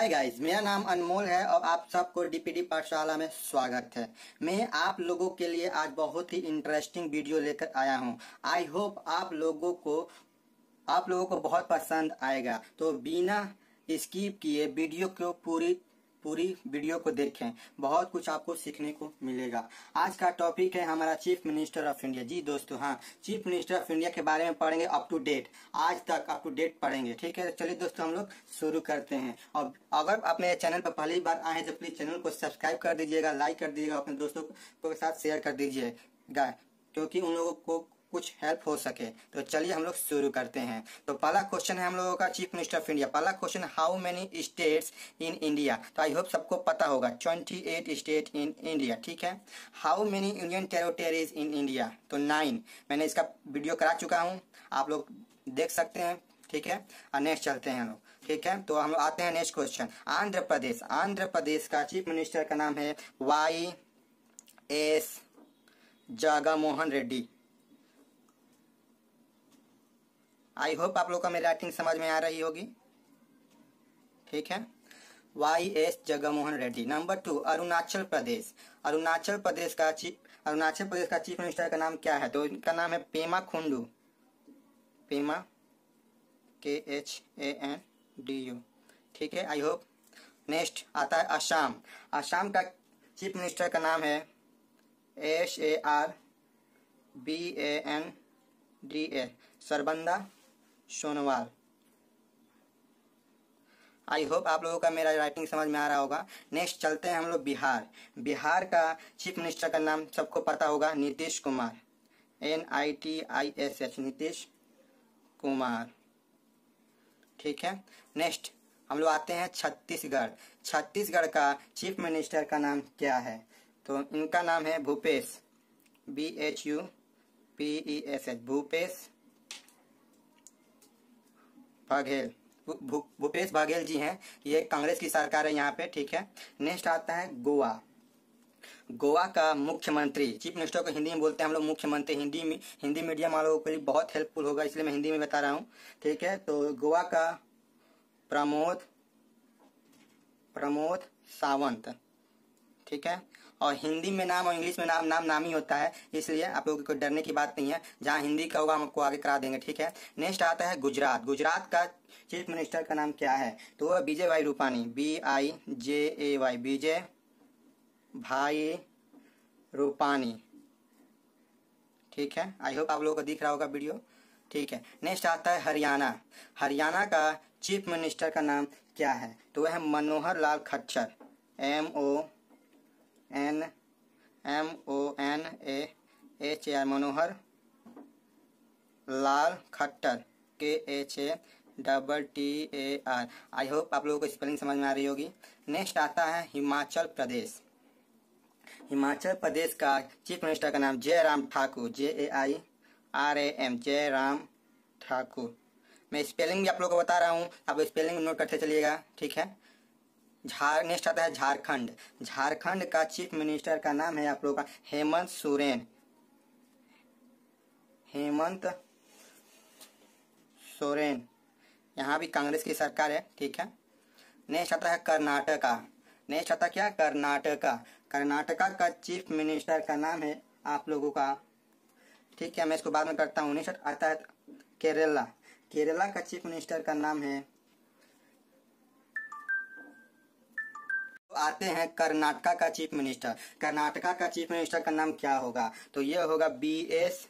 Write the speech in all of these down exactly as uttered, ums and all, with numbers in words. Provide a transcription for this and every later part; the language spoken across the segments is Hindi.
हाय गाइस, मेरा नाम अनमोल है और आप सबको डीपीडी पाठशाला में स्वागत है। मैं आप लोगों के लिए आज बहुत ही इंटरेस्टिंग वीडियो लेकर आया हूं। आई होप आप लोगों को आप लोगों को बहुत पसंद आएगा। तो बिना स्किप किए वीडियो को पूरी पूरी वीडियो को देखें, बहुत कुछ आपको सीखने को मिलेगा। आज का टॉपिक है हमारा चीफ मिनिस्टर ऑफ इंडिया। जी दोस्तों, हाँ, चीफ मिनिस्टर ऑफ इंडिया के बारे में पढ़ेंगे, अप टू डेट, आज तक अप टू डेट पढ़ेंगे। ठीक है, चलिए दोस्तों हम लोग शुरू करते हैं। और अगर आप मेरे चैनल पर पहली बार आए हैं तो प्लीज चैनल को सब्सक्राइब कर दीजिएगा, लाइक कर दीजिएगा, अपने दोस्तों के साथ शेयर कर दीजिएगा, क्योंकि उन लोगों को कुछ हेल्प हो सके। तो चलिए हम लोग शुरू करते हैं। तो पहला क्वेश्चन है हम लोगों का चीफ मिनिस्टर ऑफ इंडिया। पहला question, how many states in India. तो आई होप सबको पता होगा, अट्ठाईस स्टेट इन इंडिया। ठीक है। How many union territories in India. तो नाइन। मैंने इसका वीडियो करा चुका हूं, आप लोग देख सकते हैं। ठीक है, और नेक्स्ट चलते हैं हम लोग। ठीक है, तो हम लोग आते हैं नेक्स्ट क्वेश्चन। आंध्र प्रदेश। आंध्र प्रदेश का चीफ मिनिस्टर का नाम है Y S Jaganmohan Reddy. I hope आप लोग का मेरी राइटिंग समझ में आ रही होगी। ठीक है, Y S Jaganmohan Reddy. Number two, Arunachal Pradesh. Arunachal Pradesh का चीफ अरुणाचल प्रदेश का चीफ मिनिस्टर का नाम क्या है। तो इनका नाम है Pema Khandu. Pema K H A N D U. ठीक है, आई होप। नेक्स्ट आता है असम। असम का चीफ मिनिस्टर का नाम है S A R B A N D A Sarbananda Sonowal. I hope आप लोगों का मेरा राइटिंग समझ में आ रहा होगा। नेक्स्ट चलते हैं हम लोग बिहार। बिहार का चीफ मिनिस्टर का नाम सबको पता होगा, Nitish Kumar. N I T I S H, Nitish Kumar. ठीक है। नेक्स्ट हम लोग आते हैं छत्तीसगढ़। छत्तीसगढ़ का चीफ मिनिस्टर का नाम क्या है। तो इनका नाम है Bhupesh, B H U P E S H, Bhupesh Baghel. Bhupesh Baghel ji हैं, ये कांग्रेस की सरकार है यहाँ पे। ठीक है। नेक्स्ट आता है गोवा। गोवा का मुख्यमंत्री, चीफ मिनिस्टर को हिंदी में बोलते हैं हम लोग मुख्यमंत्री। हिंदी में हिंदी मीडियम वालों के लिए बहुत हेल्पफुल होगा, इसलिए मैं हिंदी में बता रहा हूँ। ठीक है, तो गोवा का प्रमोद प्रमोद सावंत। ठीक है, और हिंदी में नाम और इंग्लिश में नाम नाम नाम ही होता है, इसलिए आप लोगों को डरने की बात नहीं है। जहां हिंदी का होगा हम आपको आगे करा देंगे। ठीक है। नेक्स्ट आता है गुजरात। गुजरात का चीफ मिनिस्टर का नाम क्या है। तो वह Vijay bhai Rupani, B I J A Y, Vijay bhai Rupani. ठीक है, आई होप आप लोगों को दिख रहा होगा वीडियो। ठीक है। नेक्स्ट आता है हरियाणा। हरियाणा का चीफ मिनिस्टर का नाम क्या है। तो वह है Manohar Lal Khattar, M O N M O N A H A R, Manohar Lal Khattar, K H A double T A R. I hope आप लोगों को स्पेलिंग समझ में आ रही होगी। नेक्स्ट आता है हिमाचल प्रदेश। हिमाचल प्रदेश का चीफ मिनिस्टर का नाम Jairam Thakur, J A I R A M, Jairam Thakur. मैं स्पेलिंग भी आप लोगों को बता रहा हूँ, आप स्पेलिंग नोट करते चलिएगा। ठीक है। झार नेक्स्ट आता है झारखंड। झारखंड का चीफ मिनिस्टर का नाम है आप लोगों का हेमंत सोरेन, हेमंत सोरेन। यहाँ भी कांग्रेस की सरकार है। ठीक है। नेक्स्ट आता है कर्नाटका। नेक्स्ट आता क्या, कर्नाटका। कर्नाटका का चीफ मिनिस्टर का नाम है आप लोगों का, ठीक है, मैं इसको बाद में करता हूँ। नेक्स्ट आता है केरला। केरला का चीफ मिनिस्टर का नाम है, आते हैं कर्नाटका का चीफ मिनिस्टर। कर्नाटका का चीफ मिनिस्टर का नाम क्या होगा। तो ये होगा B S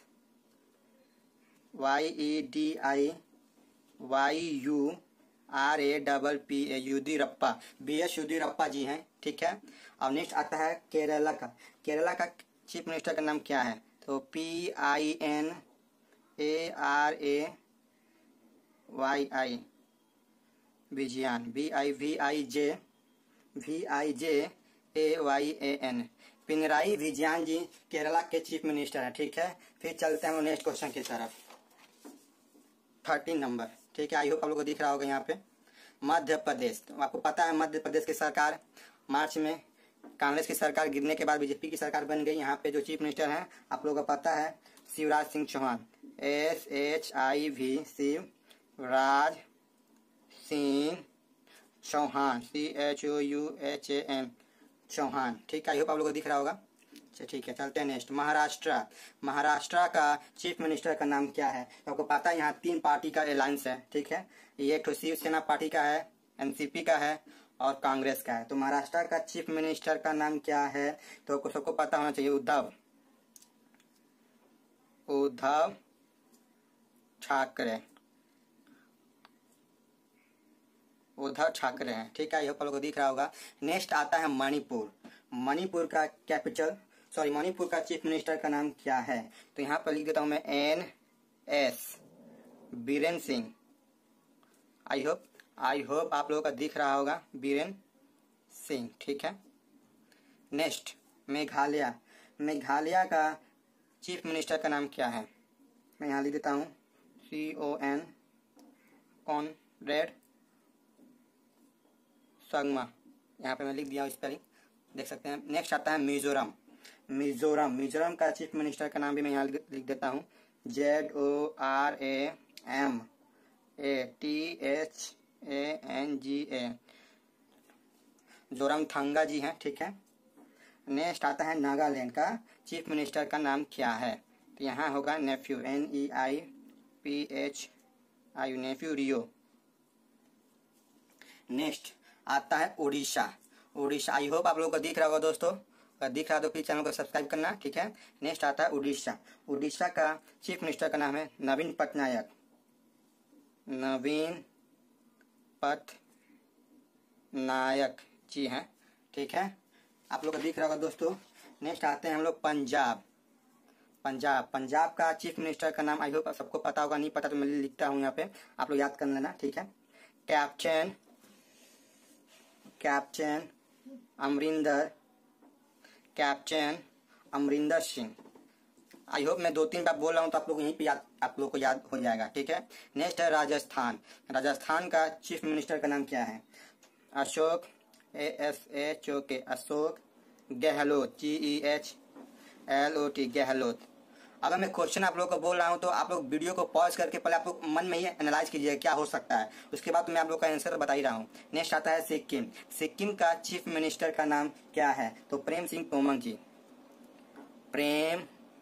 Y E D I Y U R A double P A, Yediyurappa, B S Yediyurappa ji हैं। ठीक है। और नेक्स्ट आता है केरला का। केरला का चीफ मिनिस्टर का नाम क्या है। तो P I N A R A Y I, Vijayan, B I V I J V I J A Y A N, Pinarayi Vijayan ji Kerala के चीफ मिनिस्टर है। ठीक है। फिर चलते हैं नेक्स्ट क्वेश्चन की तरफ, थर्टीन नंबर। ठीक है, आई होप आप लोगों को दिख रहा होगा यहाँ पे। मध्य प्रदेश। तो आपको पता है मध्य प्रदेश की सरकार मार्च में कांग्रेस की सरकार गिरने के बाद बीजेपी की सरकार बन गई। यहाँ पे जो चीफ मिनिस्टर हैं आप लोगों को पता है, Shivraj Singh Chouhan, S H I V Shivraj Singh Chouhan, C H O U H A N, Chouhan. ठीक है, आई होप आप लोगों को दिख रहा होगा। अच्छा ठीक है, चलते हैं नेक्स्ट। महाराष्ट्र। महाराष्ट्र का चीफ मिनिस्टर का नाम क्या है? तो आपको पता है यहाँ तीन पार्टी का अलायंस है। ठीक है, ये एक शिवसेना पार्टी का है, एनसीपी का है और कांग्रेस का है। तो महाराष्ट्र का चीफ मिनिस्टर का नाम क्या है? तो आपको सबको पता होना चाहिए, उद्धव उद्धव ठाकरे, उद्धव ठाकरे हैं। ठीक है, यह आप लोगों को दिख रहा होगा। नेक्स्ट आता है मणिपुर। मणिपुर का कैपिटल सॉरी मणिपुर का चीफ मिनिस्टर का नाम क्या है? तो यहाँ पर लिख देता हूं मैं N S Biren Singh. I hope I hope आप लोगों का दिख रहा होगा, बीरेन सिंह। ठीक है, नेक्स्ट मेघालय। मेघालय का चीफ मिनिस्टर का नाम क्या है? मैं यहाँ लिख देता हूँ C O N Conrad Sangma, यहाँ पे मैं लिख दिया हूँ स्पेलिंग, देख सकते हैं। नेक्स्ट आता है मिजोरम। मिजोरम मिजोरम का चीफ मिनिस्टर का नाम भी मैं यहाँ लिख देता हूँ, Z O R A M A T H A N G A, Zoramthanga ji हैं। ठीक है, नेक्स्ट आता है नागालैंड का चीफ मिनिस्टर का नाम क्या है? तो यहाँ होगा Neiphiu, N E I P H I, Neiphiu Rio. Next आता है उड़ीसा। उड़ीसा, आई होप आप लोगों को दिख रहा होगा दोस्तों, अगर दिख रहा तो प्लीज चैनल को सब्सक्राइब करना। ठीक है, नेक्स्ट आता है उड़ीसा। उड़ीसा का चीफ मिनिस्टर का नाम है नवीन पटनायक, नवीन पटनायक जी हैं। ठीक है, आप लोग को दिख रहा होगा दोस्तों। नेक्स्ट आते हैं हम लोग पंजाब। पंजाब पंजाब का चीफ मिनिस्टर का नाम आई होप सबको पता होगा, नहीं पता तो मैं लिखता हूँ यहाँ पे, आप लोग याद कर लेना। ठीक है, captain captain Amarinder captain Amarinder Singh. I hope मैं दो तीन बार बोल रहा हूँ तो आप लोग यहीं पे याद आप लोग को याद हो जाएगा। ठीक है, नेक्स्ट है राजस्थान। राजस्थान का चीफ मिनिस्टर का नाम क्या है? Ashok, A S H O K, Ashok Gehlot, G E H L O T, Gehlot. अगर मैं क्वेश्चन आप लोग को बोल रहा हूँ तो आप लोग वीडियो को पॉज करके पहले आप लोग मन में ही एनालाइज कीजिए क्या हो सकता है, उसके बाद तो मैं आप लोग का आंसर बता ही रहा हूँ। नेक्स्ट आता है सिक्किम। सिक्किम का चीफ मिनिस्टर का नाम क्या है? तो प्रेम सिंह तोमंग जी, प्रेम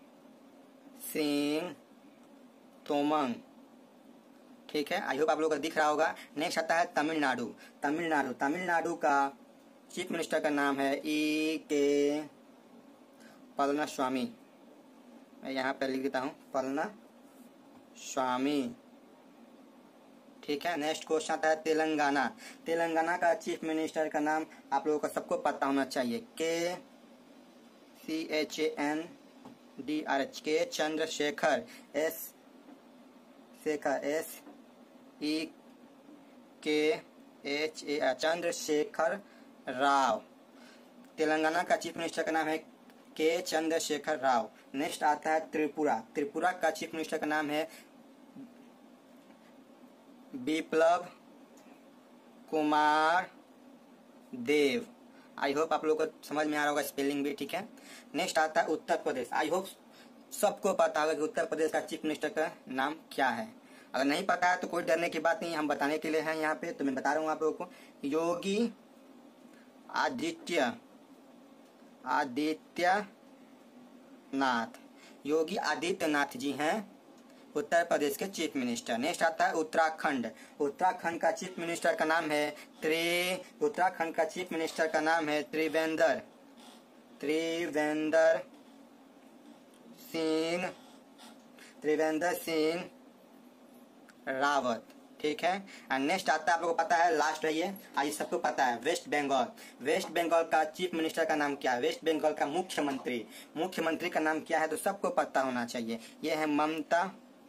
सिंह तोमंग। ठीक है, आई होप आप लोग को दिख रहा होगा। नेक्स्ट आता है तमिलनाडु। तमिलनाडु तमिलनाडु का चीफ मिनिस्टर का नाम है ई के पलनास्वामी, मैं यहाँ पे लिख देता हूँ पलनास्वामी। ठीक है, नेक्स्ट क्वेश्चन आता है तेलंगाना। तेलंगाना का चीफ मिनिस्टर का नाम आप लोगों को सबको पता होना चाहिए, K C H A N D R H, K Chandrashekar, S Shekar, S E K H A R, Chandrashekar Rao. Telangana का चीफ मिनिस्टर का नाम है के चंद्रशेखर राव। नेक्स्ट आता है त्रिपुरा। त्रिपुरा का चीफ मिनिस्टर का नाम है बिप्लब कुमार देव। आई होप आप लोगों को समझ में आ रहा होगा स्पेलिंग भी। ठीक है, नेक्स्ट आता है उत्तर प्रदेश। आई होप सबको पता होगा कि उत्तर प्रदेश का चीफ मिनिस्टर का नाम क्या है। अगर नहीं पता है तो कोई डरने की बात नहीं, हम बताने के लिए हैं यहाँ पे, तो मैं बता रहा हूँ आप लोगों को। योगी आदित्य आदित्यनाथ, योगी आदित्यनाथ जी हैं उत्तर प्रदेश के चीफ मिनिस्टर। नेक्स्ट आता है उत्तराखंड। उत्तराखंड का चीफ मिनिस्टर का नाम है त्रि उत्तराखंड का चीफ मिनिस्टर का नाम है त्रिवेंद्र त्रिवेंद्र सिंह त्रिवेंद्र सिंह रावत। ठीक है, एंड नेक्स्ट आता है आप लोगों को पता है, लास्ट है ये, आज सबको पता है, वेस्ट बंगाल। वेस्ट बंगाल का चीफ मिनिस्टर का नाम क्या है? वेस्ट बंगाल का मुख्यमंत्री मुख्यमंत्री का नाम क्या है? तो सबको पता होना चाहिए, ये है Mamata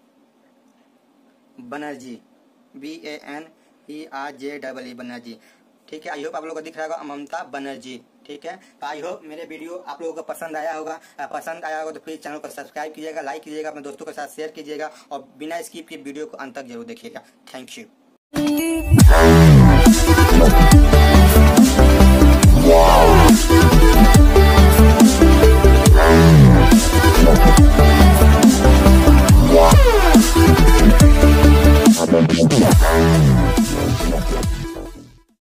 Banerjee, B A N E R J double E Banerjee. ठीक है, आई होप आप लोगों को दिख रहा होगा ममता बनर्जी। ठीक है, तो आई होप मेरे वीडियो आप लोगों को पसंद आया होगा। पसंद आया होगा तो प्लीज चैनल को सब्सक्राइब कीजिएगा, लाइक कीजिएगा, अपने दोस्तों के साथ शेयर कीजिएगा और बिना स्किप के वीडियो को अंत तक जरूर देखिएगा। Thank you.